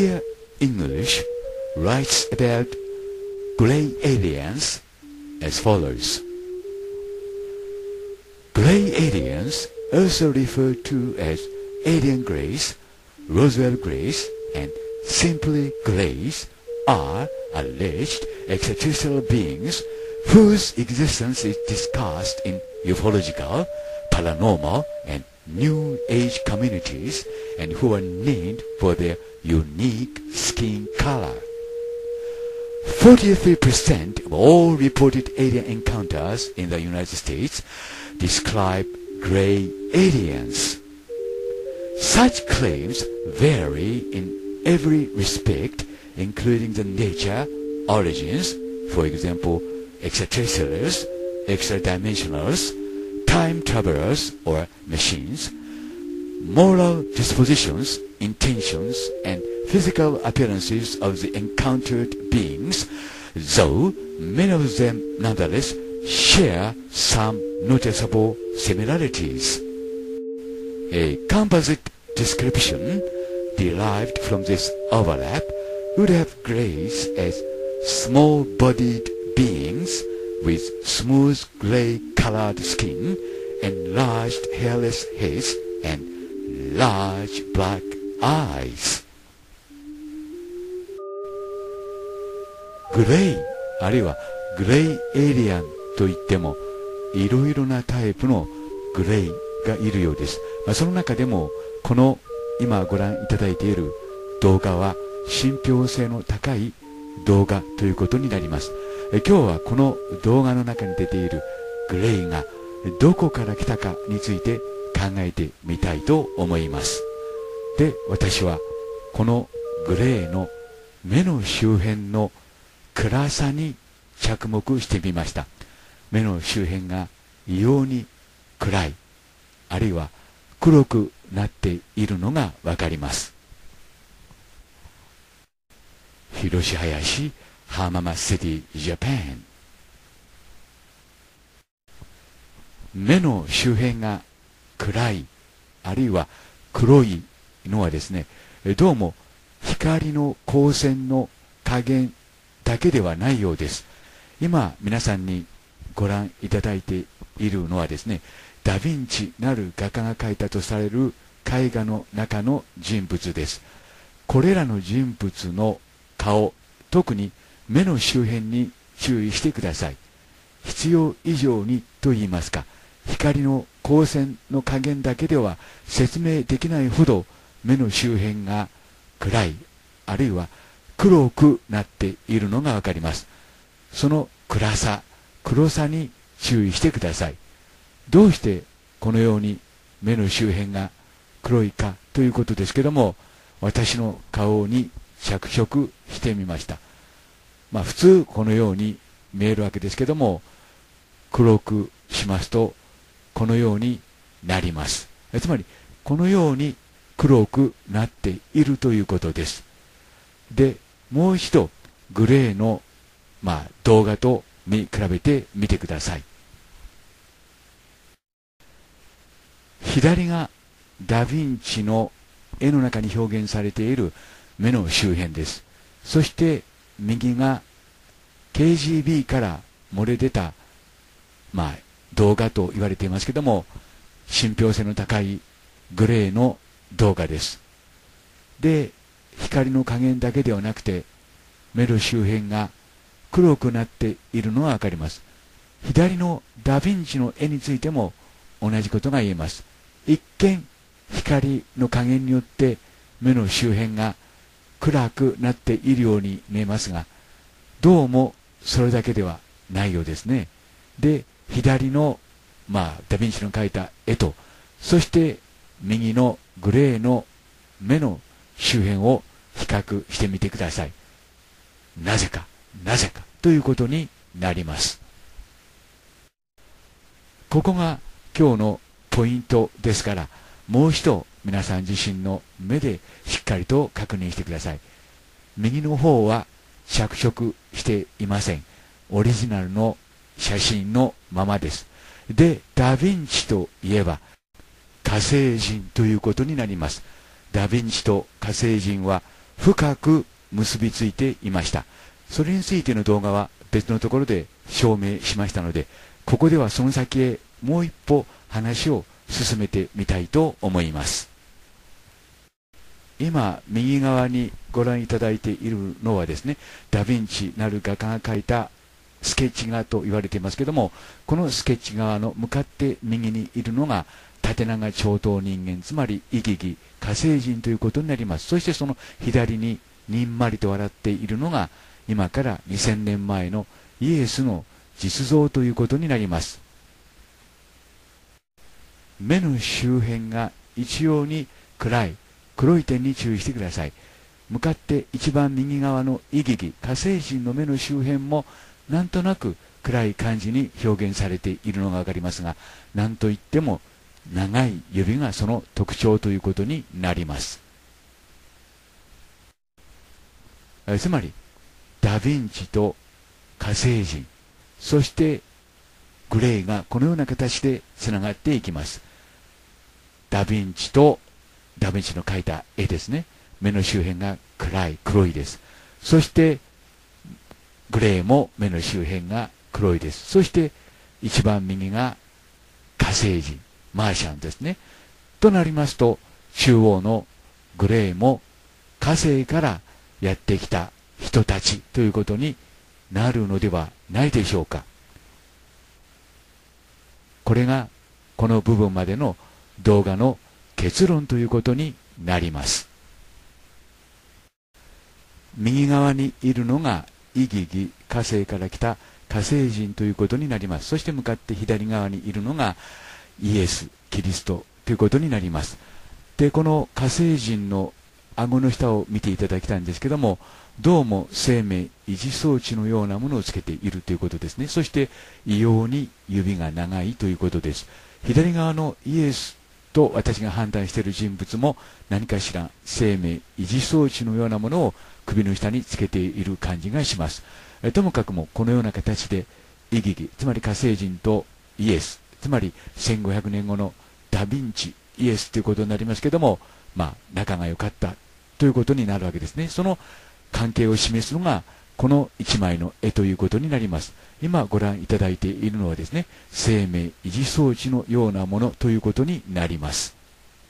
Media English writes about gray aliens as follows. Gray aliens, also referred to as alien grays, Roswell grays, and simply grays, are alleged extraterrestrial beings whose existence is discussed in ufological, paranormal, and New Age communities, and who are named for their unique skin color. 43% of all reported alien encounters in the United States describe gray aliens. Such claims vary in every respect, including the nature, origins, for example, extraterrestrials, extra-dimensionals, time travelers or machines, moral dispositions, intentions, and physical appearances of the encountered beings, though many of them nonetheless share some noticeable similarities. A composite description derived from this overlap would have grays as small-bodied beings with smooth gray-colored skin, enlarged hairless heads, and large black eyes. グレイあるいはグレイエイリアンといってもいろいろなタイプのグレイがいるようです。その中でもこの今ご覧いただいている動画は信憑性の高い動画ということになります。今日はこの動画の中に出ているグレイがどこから来たかについて考えてみたいと思います。で、私はこのグレイの目の周辺の暗さに着目してみました。目の周辺が異様に暗い、あるいは黒くなっているのがわかります。広林浜松シティ、ジャパン。目の周辺が暗い、あるいは黒いのはですね、どうも光の光線の加減だけではないようです。今皆さんにご覧いただいているのはですね、ダ・ヴィンチなる画家が描いたとされる絵画の中の人物です。これらの人物の顔、特に目の周辺に注意してください。必要以上にと言いますか、光の光線の加減だけでは説明できないほど目の周辺が暗い、あるいは黒くなっているのがわかります。その暗さ、黒さに注意してください。どうしてこのように目の周辺が黒いかということですけども、私の顔に着色してみました。普通このように見えるわけですけども、黒くしますとこのようになります。つまりこのように黒くなっているということです。で、もう一度グレーの、動画と見比べてみてください。左がダ・ヴィンチの絵の中に表現されている目の周辺です。そして右が KGB から漏れ出た、動画と言われていますけども、信憑性の高いグレーの動画です。で、光の加減だけではなくて目の周辺が黒くなっているのがわかります。左のダ・ヴィンチの絵についても同じことが言えます。一見光の加減によって目の周辺が暗くなっているように見えますが、どうもそれだけではないようですね。で、左の、ダ・ヴィンチの描いた絵と、そして右のグレーの目の周辺を比較してみてください。なぜかということになります。ここが今日のポイントですから、もう一度皆さん自身の目でしっかりと確認してください。右の方は着色していません。オリジナルの写真のままです。で、ダ・ヴィンチといえば火星人ということになります。ダ・ヴィンチと火星人は深く結びついていました。それについての動画は別のところで証明しましたので、ここではその先へもう一歩話を進めてみたいと思います。今右側にご覧いただいているのはですね、ダ・ヴィンチなる画家が描いたスケッチ画と言われていますけども、このスケッチ画の向かって右にいるのが縦長長頭人間、つまりイギギ火星人ということになります。そしてその左ににんまりと笑っているのが今から2000年前のイエスの実像ということになります。目の周辺が一様に黒い点に注意してください。向かって一番右側のイギギ火星人の目の周辺もなんとなく暗い感じに表現されているのがわかりますが、なんといっても長い指がその特徴ということになります。つまりダ・ヴィンチと火星人、そしてグレーがこのような形でつながっていきます。ダ・ヴィンチとダ・ヴィンチの描いた絵ですね。目の周辺が黒いです。そしてグレーも目の周辺が黒いです。そして一番右が火星人、マーシャンですね。となりますと、中央のグレーも火星からやってきた人たちということになるのではないでしょうか。これがこの部分までの動画の結論ということになります。右側にいるのがイギギ火星から来た火星人ということになります。そして向かって左側にいるのがイエス、キリストということになります。で、この火星人の顎の下を見ていただきたいんですけども、どうも生命維持装置のようなものをつけているということですね。そして異様に指が長いということです。左側のイエスと私が判断している人物も何かしら生命維持装置のようなものを首の下につけている感じがします。ともかくもこのような形でイギギ、つまり火星人とイエス、つまり1500年後のダ・ヴィンチイエスということになりますけども、仲が良かったということになるわけですね。その関係を示すのがこの一枚の絵ということになります。今ご覧いただいているのはですね、生命維持装置のようなものということになります。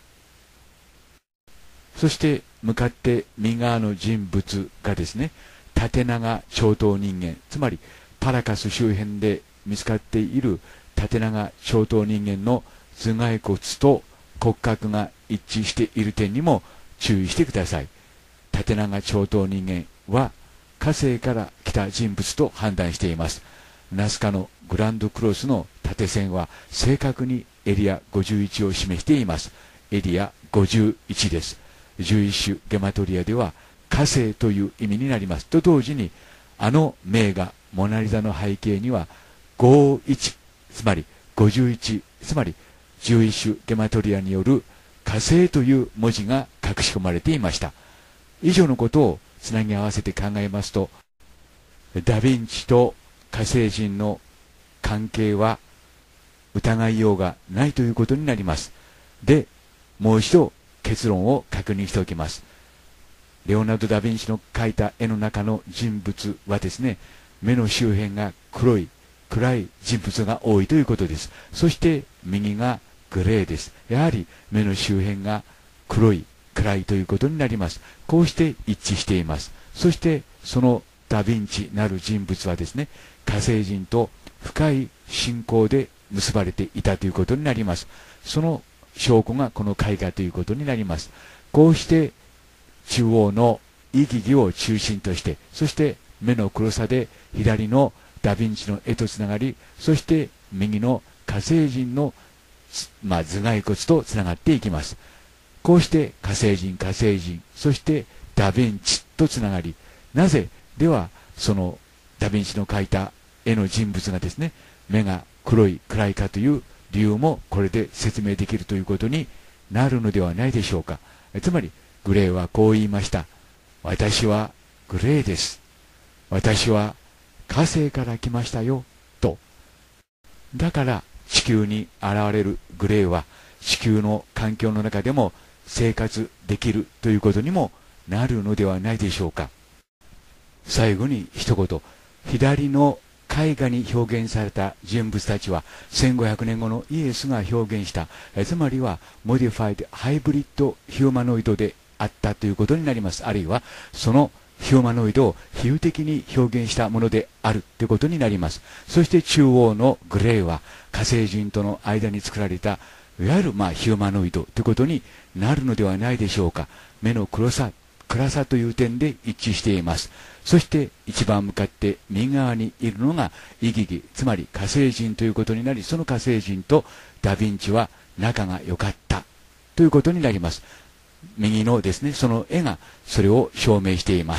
そして向かって右側の人物がですね、縦長長頭人間、つまりパラカス周辺で見つかっている縦長長頭人間の頭蓋骨と骨格が一致している点にも注意してください。縦長長頭人間は火星から来た人物と判断しています。ナスカのグランドクロスの縦線は正確にエリア51を示しています。エリア51です。11種ゲマトリアでは火星という意味になります。と同時にあの名画モナリザの背景には51、つまり51、つまり11種ゲマトリアによる火星という文字が隠し込まれていました。以上のことをつなぎ合わせて考えますと、ダ・ヴィンチと火星人の関係は疑いようがないということになります。で、もう一度結論を確認しておきます。レオナルド・ダ・ヴィンチの描いた絵の中の人物はですね、目の周辺が暗い人物が多いということです。そして右がグレーです。やはり目の周辺が暗いということになります。こうして一致しています。そしてそのダ・ヴィンチなる人物はですね、火星人と深い信仰で結ばれていたということになります。その証拠がこの絵画ということになります。こうして中央のイギギを中心として、そして目の黒さで左のダ・ヴィンチの絵とつながり、そして右の火星人の、頭蓋骨とつながっていきます。こうして火星人、そしてダ・ヴィンチとつながり、なぜではそのダ・ヴィンチの描いた絵の人物がですね、目が暗いかという理由もこれで説明できるということになるのではないでしょうか。つまりグレーはこう言いました。私はグレーです。私は火星から来ましたよと。だから地球に現れるグレーは地球の環境の中でも生活できるということにもなるのではないでしょうか。最後に一言、左の絵画に表現された人物たちは1500年後のイエスが表現した、つまりはモディファイドハイブリッドヒューマノイドであったということになります。あるいはそのヒューマノイドを比喩的に表現したものであるということになります。そして中央のグレーは火星人との間に作られたいわゆるヒューマノイドということになるのではないでしょうか。目の暗さという点で一致しています。そして一番向かって右側にいるのがイギギ、つまり火星人ということになり、その火星人とダヴィンチは仲が良かったということになります。右のですね、その絵がそれを証明しています。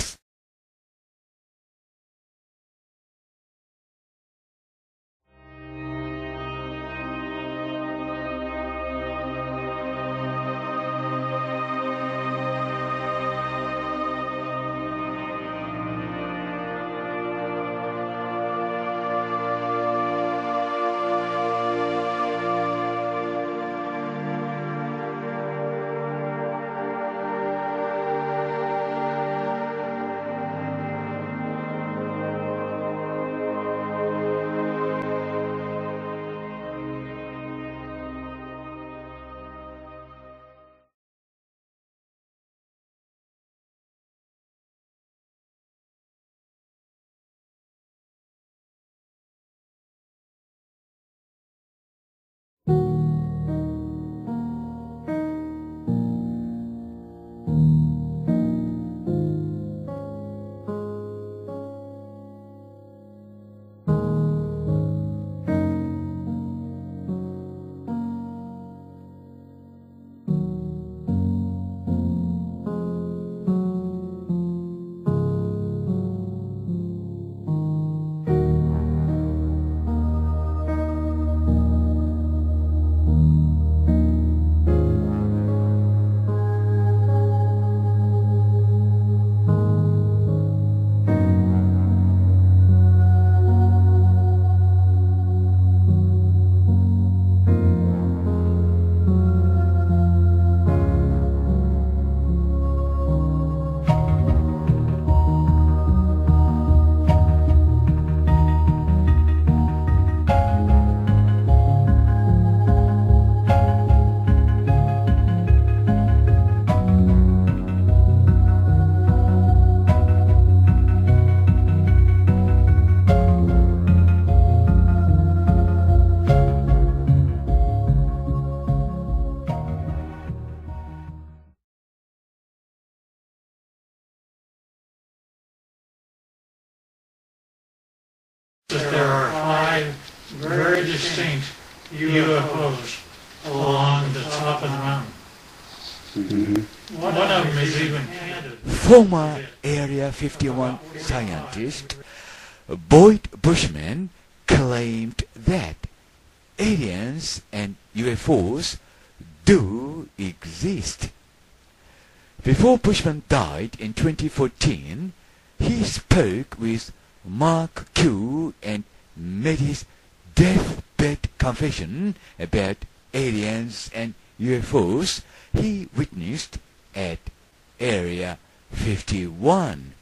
That there are 5 very distinct UFOs along the top of the mountain. One of them is even handed. Former Area 51 scientist Boyd Bushman claimed that aliens and UFOs do exist. Before Bushman died in 2014, he spoke with Mark Q and made his deathbed confession about aliens and UFOs he witnessed at Area 51.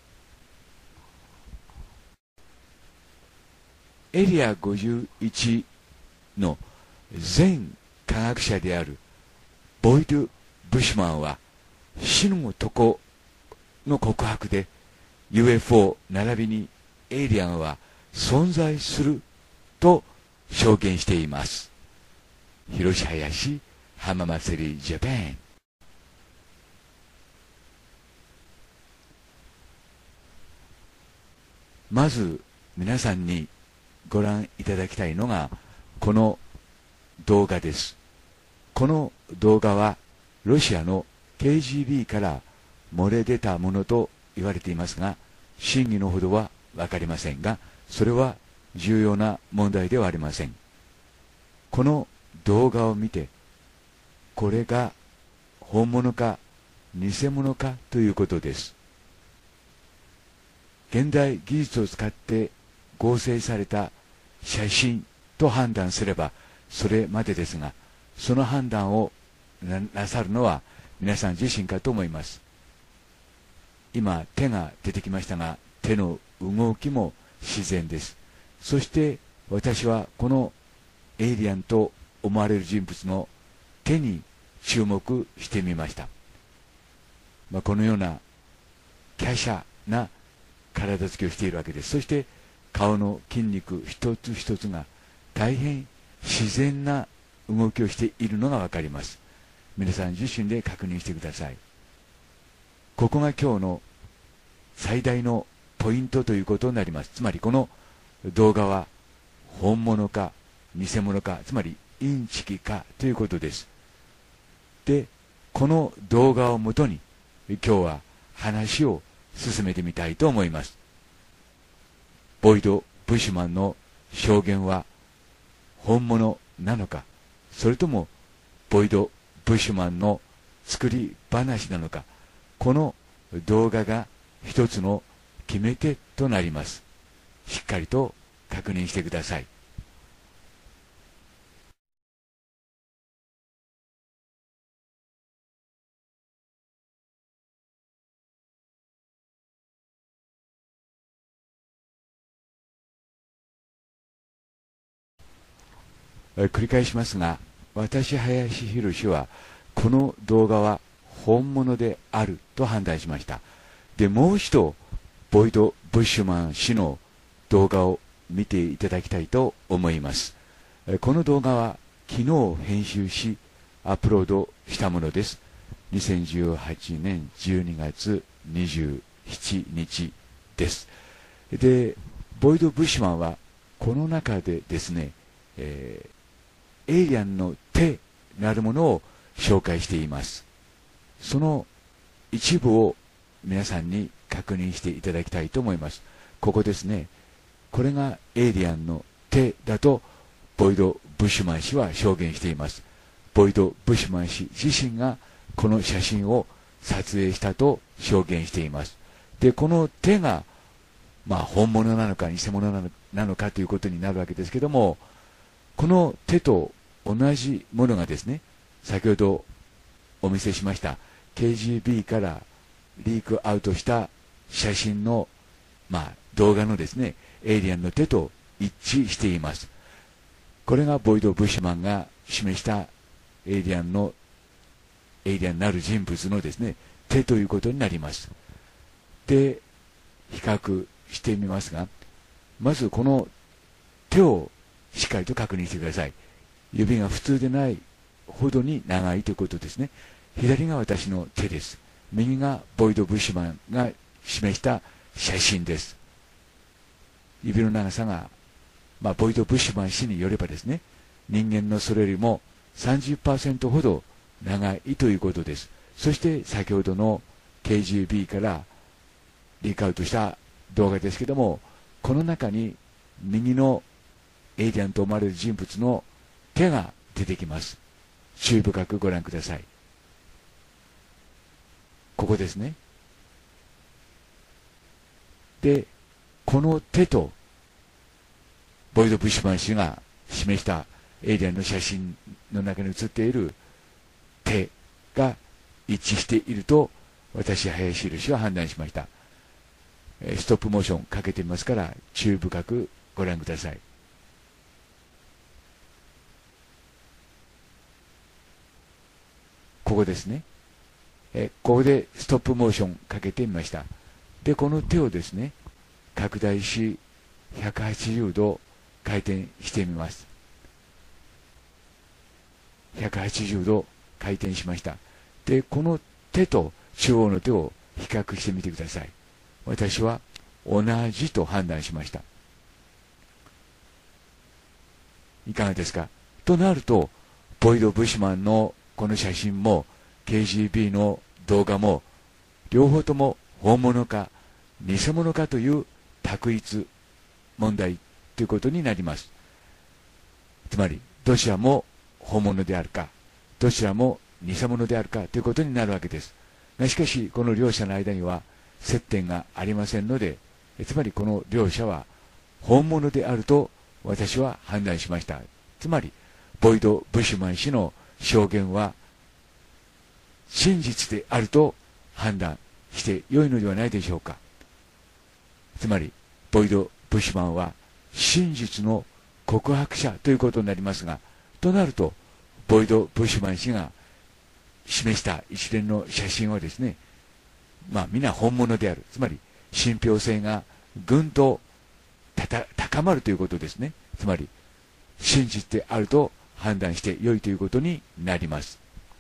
エリア51の前科学者であるボイド・ブシュマンは死の男の告白で UFO 並びにエイリアンは存在すると証言しています。広志林浜祭りジャパン。まず皆さんにご覧いただきたいのがこの動画です。この動画はロシアの KGB から漏れ出たものと言われていますが、真偽のほどは分かりませんが、それは重要な問題ではありません。この動画を見て、これが本物か偽物かということです。現代技術を使って合成された写真と判断すればそれまでですが、その判断をなさるのは皆さん自身かと思います。 今手が出てきましたが、手の動きも自然です。そして私はこのエイリアンと思われる人物の手に注目してみました。このような華奢な体つきをしているわけです。そして顔の筋肉一つ一つが大変自然な動きをしているのがわかります。皆さん自身で確認してください。ここが今日の最大のポイントということになります。つまりこの動画は本物か偽物か、つまりインチキかということです。で、この動画をもとに今日は話を進めてみたいと思います。ボイド・ブッシュマンの証言は本物なのか、それともボイド・ブッシュマンの作り話なのか、この動画が一つの決め手となります。しっかりと確認してください。繰り返しますが、私、林博はこの動画は本物であると判断しました。で、もう一度ボイド・ブッシュマン氏の動画を見ていただきたいと思います。この動画は昨日編集しアップロードしたものです。2018年12月27日です。で、ボイド・ブッシュマンはこの中でですね、エイリアンの手なるものを紹介しています。その一部を皆さんに確認していただきたいと思います。ここですね。これがエイリアンの手だとボイド・ブッシュマン氏は証言しています。ボイド・ブッシュマン氏自身がこの写真を撮影したと証言しています。で、この手が本物なのか偽物なのかということになるわけですけども、この手と同じものがですね、先ほどお見せしました KGB からリークアウトした写真の、動画のですね、エイリアンの手と一致しています。これがボイド・ブッシュマンが示したエイリアンなる人物のですね、手ということになります。で、比較してみますが、まずこの手をしっかりと確認してください。指が普通でないほどに長いということですね。左が私の手です。右がボイド・ブッシュマンが示した写真です。指の長さが、ボイド・ブッシュマン氏によればですね、人間のそれよりも 30% ほど長いということです。そして先ほどの KGB からリークアウトした動画ですけども、この中に右のエイリアンと思われる人物の手が出てきます。注意深くご覧ください。ここですね。で、この手とボイド・ブッシュマン氏が示したエイリアンの写真の中に写っている手が一致していると私、林博は判断しました。ストップモーションかけてみますから注意深くご覧ください。ここですね。ここでストップモーションかけてみました。で、この手をですね、拡大し180度回転してみます。180度回転しました。で、この手と中央の手を比較してみてください。私は同じと判断しました。いかがですか？となると、ボイド・ブッシュマンのこの写真も KGB の動画も両方とも本物か偽物かという択一問題ということになります。つまりどちらも本物であるかどちらも偽物であるかということになるわけです。しかしこの両者の間には接点がありませんので、つまりこの両者は本物であると私は判断しました。つまりボイド・ブッシュマン氏の証言は真実であると判断して良いのではないでしょうか。つまりボイド・ブッシュマンは真実の告白者ということになりますが、となるとボイド・ブッシュマン氏が示した一連の写真はですね、皆本物である。つまり信憑性がぐんと高まるということですね。つまり真実であると判断して良いということになります。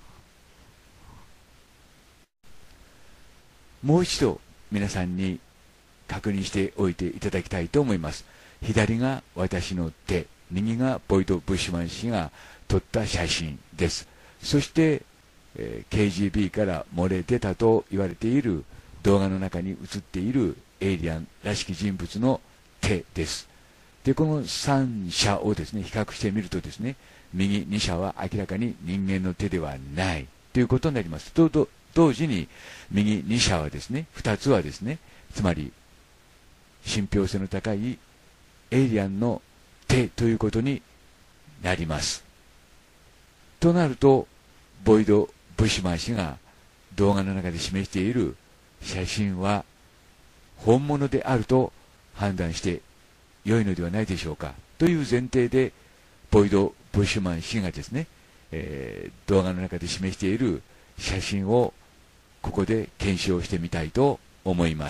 もう一度皆さんに確認しておいていただきたいと思います。左が私の手、右がボイド・ブッシュマン氏が撮った写真です。そして、KGB から漏れ出たと言われている動画の中に映っているエイリアンらしき人物の手です。で、この3者をですね、比較してみるとですね、右2者は明らかに人間の手ではないということになります。同時に右2者はですね、2つはですね、つまり信憑性の高いエイリアンの手ということになります。となると、ボイド・ブッシュマン氏が動画の中で示している写真は本物であると判断して良いのではないでしょうかという前提で、ボイド・ブッシュマン氏がですね、動画の中で示している写真をここで検証してみたいと思います。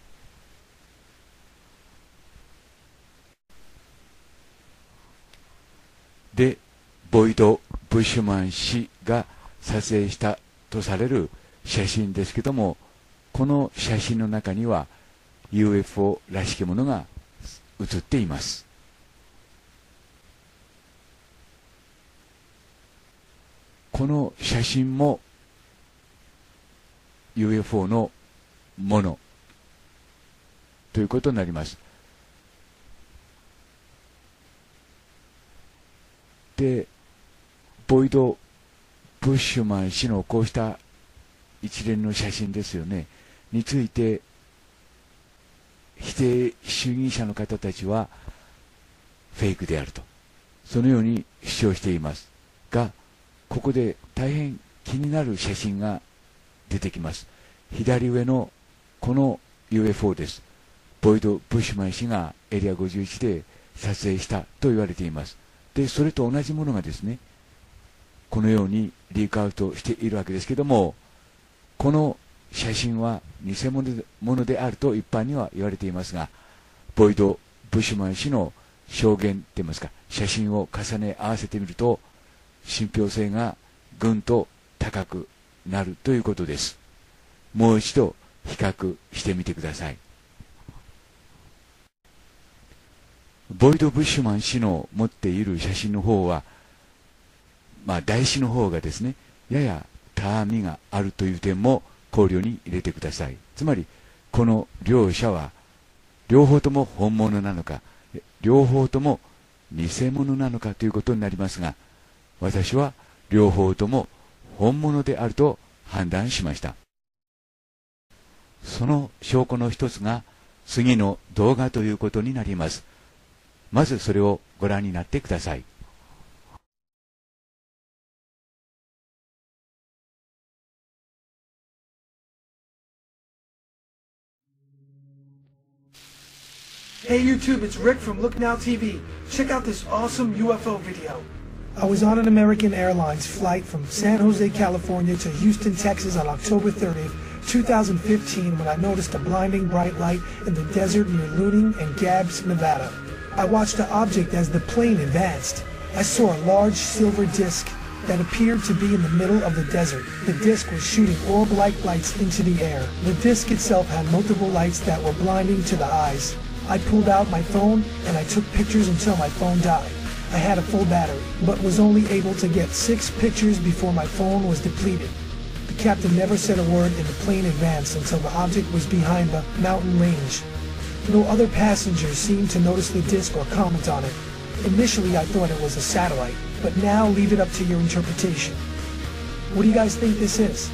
で、ボイド・ブッシュマン氏が撮影したとされる写真ですけども、この写真の中には UFO らしきものが写っています。この写真も UFO のものということになります。で、ボイド・ブッシュマン氏のこうした一連の写真ですよね、について否定主義者の方たちはフェイクであると、そのように主張していますが、ここで大変気になる写真が出てきます。左上のこの UFO です。ボイド・ブッシュマン氏がエリア51で撮影したと言われています。で、それと同じものがですね、このようにリークアウトしているわけですけども、この写真は偽物であると一般には言われていますが、ボイド・ブッシュマン氏の証言といいますか、写真を重ね合わせてみると信憑性がぐんと高くなるということです。もう一度比較してみてください。ボイド・ブッシュマン氏の持っている写真の方は、台紙の方がですね、ややたわみがあるという点も考慮に入れてください。つまりこの両者は両方とも本物なのか、両方とも偽物なのかということになりますが、私は両方とも本物であると判断しました。その証拠の一つが次の動画ということになります。まずそれをご覧になってください。 Hey YouTube, it's Rick from Look Now TV. Check out this awesome UFO video. I was on an American Airlines flight from San Jose, California to Houston, Texas on October 30th, 2015 when I noticed a blinding bright light in the desert near Luning and Gabbs, Nevada. I watched the object as the plane advanced. I saw a large silver disc that appeared to be in the middle of the desert. The disc was shooting orb-like lights into the air. The disc itself had multiple lights that were blinding to the eyes. I pulled out my phone and I took pictures until my phone died. I had a full battery, but was only able to get 6 pictures before my phone was depleted. The captain never said a word and the plane advanced until the object was behind the mountain range. No other passengers seemed to notice the disc or comment on it. Initially I thought it was a satellite, but now leave it up to your interpretation. What do you guys think this is?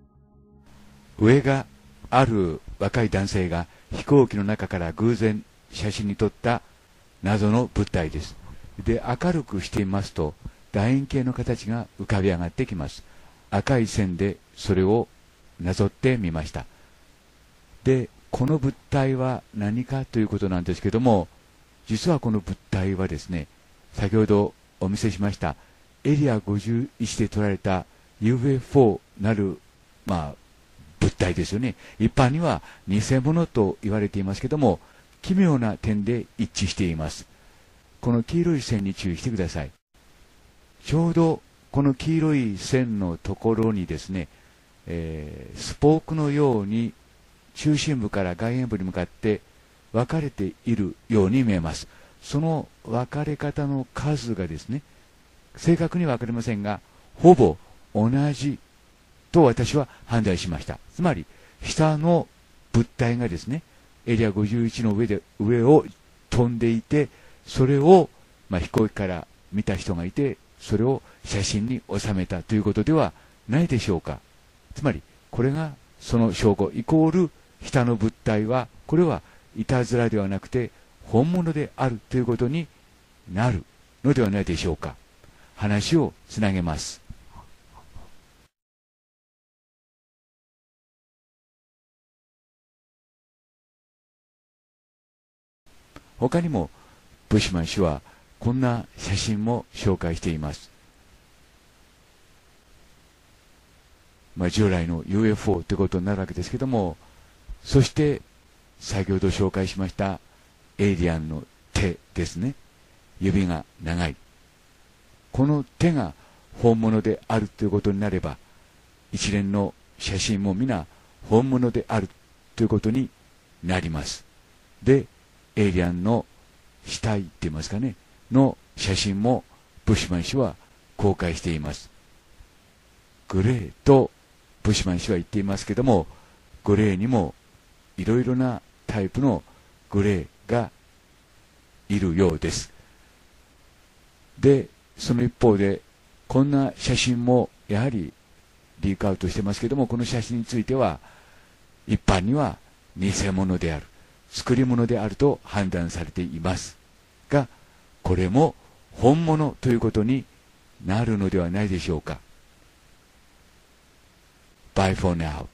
上がある若い男性が飛行機の中から偶然写真に撮った謎の物体です。で、明るくしてみますと、楕円形の形が浮かび上がってきます。赤い線でそれをなぞってみました。で、この物体は何かということなんですけども、実はこの物体はですね、先ほどお見せしましたエリア51で撮られた UFO なる、物体ですよね。一般には偽物と言われていますけども、奇妙な点で一致しています。この黄色い線に注意してください。ちょうどこの黄色い線のところにですね、スポークのように中心部から外縁部に向かって分かれているように見えます。その分かれ方の数がですね、正確には分かりませんが、ほぼ同じと私は判断しました。つまり、下の物体がですね、エリア51の上を飛んでいて、それを、飛行機から見た人がいて、それを写真に収めたということではないでしょうか。つまり、これがその証拠、イコール、下の物体は、これはいたずらではなくて、本物であるということになるのではないでしょうか。話をつなげます。他にもブッシュマン氏はこんな写真も紹介しています。従来の UFO ということになるわけですけども、そして先ほど紹介しましたエイリアンの手ですね。指が長い。この手が本物であるということになれば、一連の写真も皆本物であるということになります。で、エイリアンの死体って言いますかね、の写真もブッシュマン氏は公開しています。グレーとブッシュマン氏は言っていますけども、グレーにもいろいろなタイプのグレーがいるようです。で、その一方で、こんな写真もやはりリークアウトしてますけども、この写真については、一般には偽物である、作り物であると判断されていますが、これも本物ということになるのではないでしょうか。Bye for now.